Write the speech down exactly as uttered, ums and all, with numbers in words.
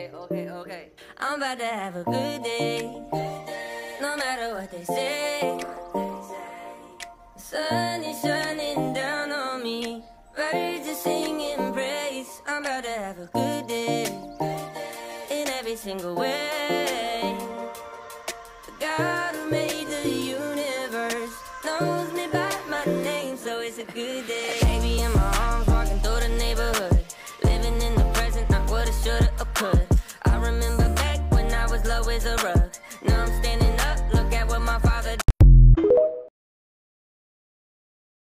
okay, okay, okay. I'm about to have a good day, no matter what they say. Sun is shining down on me, birds are singing praise. I'm about to have a good day, in every single way. The God who made the universe knows me by my name, so it's a good day. Baby, I'm on